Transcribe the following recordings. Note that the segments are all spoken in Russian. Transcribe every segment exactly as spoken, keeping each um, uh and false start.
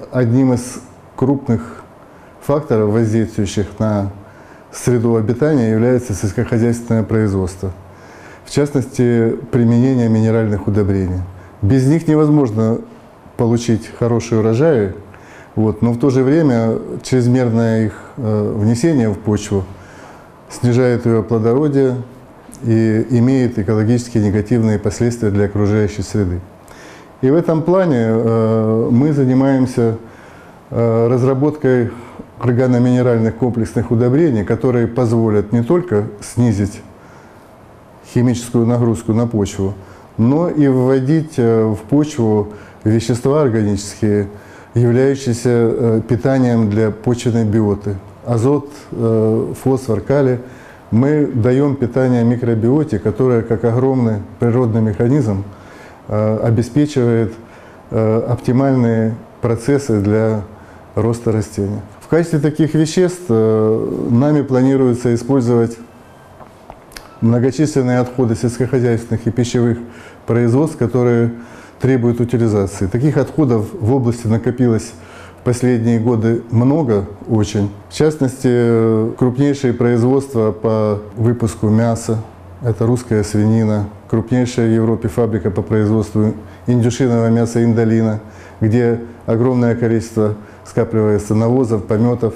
одним из крупных факторов, воздействующих на среду обитания, является сельскохозяйственное производство. В частности, применение минеральных удобрений. Без них невозможно получить хорошие урожаи, вот, но в то же время чрезмерное их э, внесение в почву снижает ее плодородие и имеет экологически негативные последствия для окружающей среды. И в этом плане э, мы занимаемся э, разработкой органоминеральных комплексных удобрений, которые позволят не только снизить химическую нагрузку на почву, но и вводить в почву вещества органические, являющиеся питанием для почвенной биоты. Азот, фосфор, калий. Мы даем питание микробиоте, которое, как огромный природный механизм, обеспечивает оптимальные процессы для роста растений. В качестве таких веществ нами планируется использовать многочисленные отходы сельскохозяйственных и пищевых производств, которые требуют утилизации. Таких отходов в области накопилось в последние годы много очень. В частности, крупнейшие производства по выпуску мяса, это русская свинина, крупнейшая в Европе фабрика по производству индюшиного мяса «Индолина», где огромное количество скапливается навозов, пометов.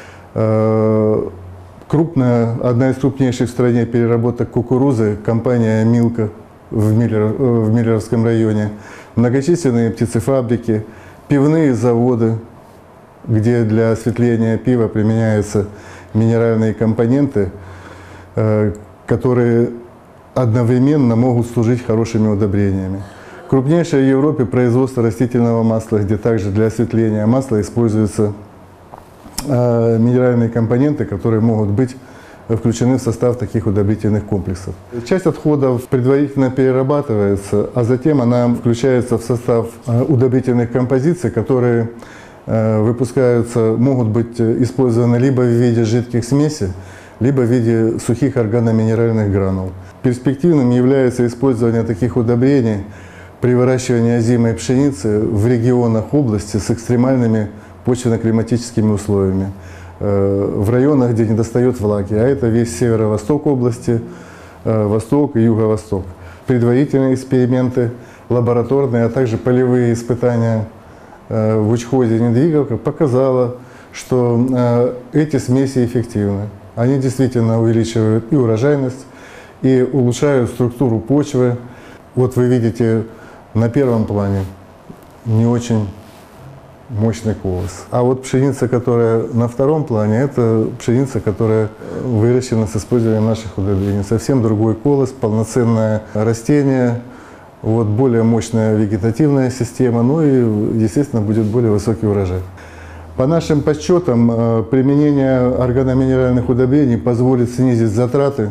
Крупная, одна из крупнейших в стране переработок кукурузы, компания «Милка» в, Миллер, в Миллеровском районе, многочисленные птицефабрики, пивные заводы, где для осветления пива применяются минеральные компоненты, которые одновременно могут служить хорошими удобрениями. Крупнейшее в Европе производство растительного масла, где также для осветления масла используются минеральные компоненты, которые могут быть включены в состав таких удобрительных комплексов. Часть отходов предварительно перерабатывается, а затем она включается в состав удобрительных композиций, которые выпускаются, могут быть использованы либо в виде жидких смесей, либо в виде сухих органоминеральных гранул. Перспективным является использование таких удобрений при выращивании озимой пшеницы в регионах области с экстремальными почвенно-климатическими условиями, в районах, где недостает влаги, а это весь северо-восток области, восток и юго-восток. Предварительные эксперименты, лабораторные, а также полевые испытания в учхозе недвиговка показало, что эти смеси эффективны. Они действительно увеличивают и урожайность, и улучшают структуру почвы. Вот вы видите на первом плане не очень мощный колос. А вот пшеница, которая на втором плане, это пшеница, которая выращена с использованием наших удобрений. Совсем другой колос, полноценное растение, вот более мощная вегетативная система, ну и, естественно, будет более высокий урожай. По нашим подсчетам, применение органоминеральных удобрений позволит снизить затраты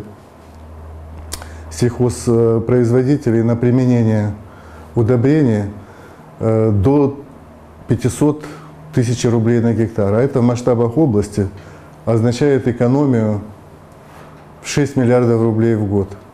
сельхозпроизводителей на применение удобрений до пятисот тысяч рублей на гектар. А это в масштабах области означает экономию в шесть миллиардов рублей в год.